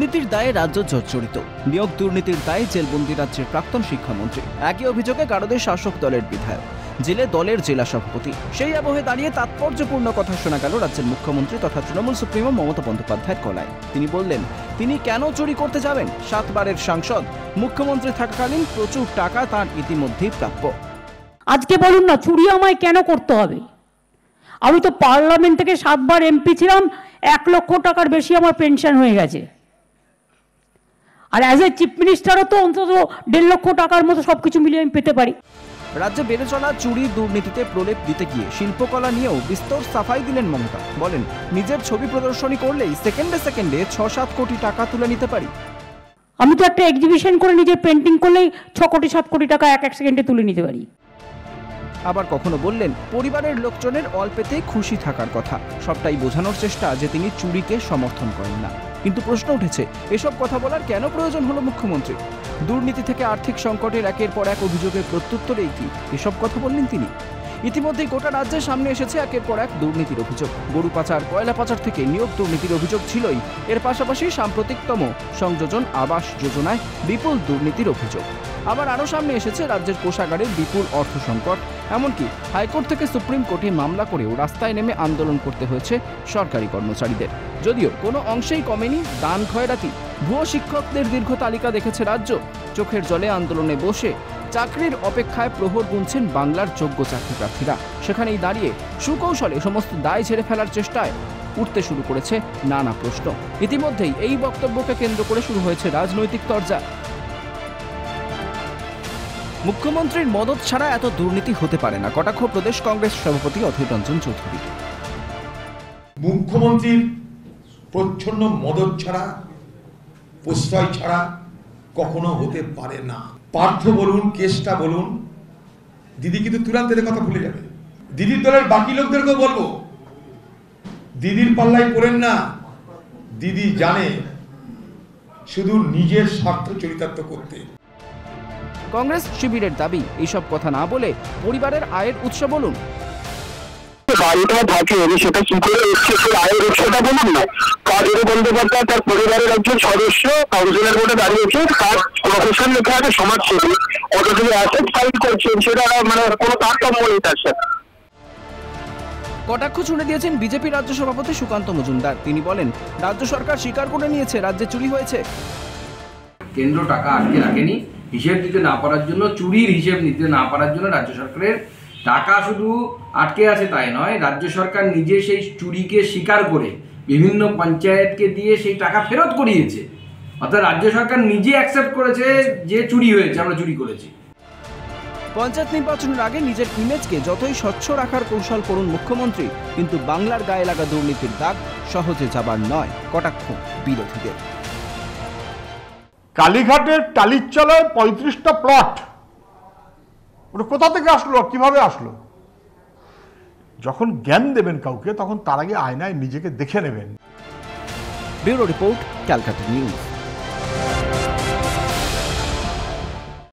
দুর্নীতির দায়ে রাজ্য জর্জরিত, নিয়োগ দুর্নীতির দায়ে জেলবন্দি রাজ্যের প্রাক্তন শিক্ষামন্ত্রী। একই অভিযোগে গারদের শাসক দলের বিধায়ক, জেলে দলের জেলা সভাপতি। সেই আবহে দাঁড়িয়ে তাৎপর্যপূর্ণ কথা শোনা গেল রাজ্যের মুখ্যমন্ত্রী তথা তৃণমূল সুপ্রিমো মমতা বন্দ্যোপাধ্যায়ের গলায়। তিনি বললেন, তিনি কেন চুরি করতে যাবেন? 7 বারের সাংসদ, মুখ্যমন্ত্রী থাকাকালীন প্রচুর টাকা তার ইতিমধ্যেই প্রাপ্য। আজকে বলুন না, চুরি আমায় কেন করতে হবে? আমি তো পার্লামেন্ট থেকে 7 বার এমপি ছিলাম, 1 লক্ষ টাকার বেশি আমার পেনশন হয়ে গেছে। আর অ্যাজ এ চিফ মিনিস্টারও তো অন্তত 1.5 লক্ষ টাকার মতো সবকিছু মিলিয়ে আমি পেতে পারি। রাজ্যে বেড়ে চলা চুরি দুর্নীতিতে প্রলেপ দিতে গিয়ে শিল্পকলা নিয়েও বিস্তর সাফাই দিলেন মমতা। বলেন, নিজের ছবি প্রদর্শনী করলেই সেকেন্ডে 6-7 কোটি টাকা তুলে নিতে পারি। আমি তো একটা এক্সিবিশন করে নিজের পেন্টিং করলেই 6 কোটি 7 কোটি টাকা এক সেকেন্ডে তুলে নিতে পারি। আবার কখনো বললেন, পরিবারের লোকজনের অল্পেতেই খুশি থাকার কথা। সবটাই বোঝানোর চেষ্টা যে তিনি চুরিকে সমর্থন করেন না। কিন্তু প্রশ্ন উঠেছে, এসব কথা বলার কেন প্রয়োজন হলো মুখ্যমন্ত্রী? দুর্নীতি থেকে আর্থিক সংকটের একের পর এক অভিযোগের প্রত্যুত্তরেই কি এসব কথা বললেন তিনি? ইতিমধ্যেই গোটা রাজ্যের সামনে এসেছে একের পর এক দুর্নীতির অভিযোগ। গরু পাচার, কয়লা পাচার থেকে নিয়োগ দুর্নীতির অভিযোগ ছিলই, এর পাশাপাশি সাম্প্রতিকতম সংযোজন আবাস যোজনায় বিপুল দুর্নীতির অভিযোগ। আবার আরও সামনে এসেছে রাজ্যের কোষাগারের বিপুল অর্থ সংকট। এমনকি হাইকোর্ট থেকে সুপ্রিম কোর্টে মামলা করেও রাস্তায় নেমে আন্দোলন করতে হয়েছে সরকারি কর্মচারীদের। যদিও কোনো অংশেই কমেনি দান খয়রাতি। ভুয়ো শিক্ষকদের দীর্ঘ তালিকা দেখেছে রাজ্য। চোখের জলে আন্দোলনে বসে চাকরির অপেক্ষায় প্রহর গুনছেন বাংলার যোগ্য চাকরি প্রার্থীরা। সেখানেই দাঁড়িয়ে সুকৌশলে সমস্ত দায় ঝেড়ে ফেলার চেষ্টায় উঠতে শুরু করেছে নানা প্রশ্ন। ইতিমধ্যেই এই বক্তব্যকে কেন্দ্র করে শুরু হয়েছে রাজনৈতিক তরজা। মুখ্যমন্ত্রীর মদত ছাড়া এত দুর্নীতি হতে পারে না, কটাক্ষ প্রদেশ কংগ্রেস সভাপতি অধীর রঞ্জন চৌধুরী। মুখ্যমন্ত্রীর প্রচ্ছন্ন মদত ছাড়া, প্রশ্রয় ছাড়া কখনো হতে পারে না। পার্থ বলুন, কেষ্টা বলুন, দিদি কিন্তু তুরান্ত এদের কথা ভুলে যাবে। দিদির দলের বাকি লোকদেরকেও বলবো, দিদির পাল্লায় পড়েন না। দিদি জানে শুধু নিজের স্বার্থ চরিতার্থ করতে। কংগ্রেস শিবিরের দাবি, এইসব কথা না বলে পরিবারের আয়ের উৎস বলুন। বাড়িটা থাকে সেটা কি করে এসছে, সেই আয়ের উৎসটা বলুন না। কাজের বন্দ্যোপাধ্যায় তার পরিবারের একজন সদস্য কাউন্সিলর বোর্ডে দাঁড়িয়েছে, তার প্রফেশন লেখা আছে সমাজসেবী, অত তিনি অ্যাসেট ফাইল করছেন, সেটা মানে কোনো তারতম্য নেই তার সাথে। কটাক্ষ ছুড়ে দিয়েছেন বিজেপি রাজ্য সভাপতি সুকান্ত মজুমদার। তিনি বলেন, রাজ্য সরকার স্বীকার করে নিয়েছে রাজ্যে চুরি হয়েছে। কেন্দ্র টাকা আটকে রাখেনি, হিসেব দিতে না পারার জন্য, চুরির হিসেব নিতে না পারার জন্য রাজ্য সরকারের টাকা শুধু আটকে আছে তাই নয়, রাজ্য সরকার নিজে সেই চুরিকে স্বীকার করে বিভিন্ন পঞ্চায়েতকে দিয়ে সেই টাকা ফেরত করিয়েছে। অর্থাৎ রাজ্য সরকার নিজে অ্যাকসেপ্ট করেছে যে চুরি হয়েছে, আমরা চুরি করেছি। পঞ্চায়েত নির্বাচনের আগে নিজের ইমেজকে যতই স্বচ্ছ রাখার কৌশল করুন মুখ্যমন্ত্রী, কিন্তু বাংলার গায়ে লাগা দুর্নীতির দাগ সহজে যাবার নয়, কটাক্ষ বিরোধীদের। কালীঘাটের টালিরচলায় 35টা প্লট, ওটা কোথা থেকে আসলো, কিভাবে আসলো? যখন জ্ঞান দেবেন কাউকে, তখন তার আগে আয়নায় নিজেকে দেখে নেবেন। Bureau report, Calcutta news.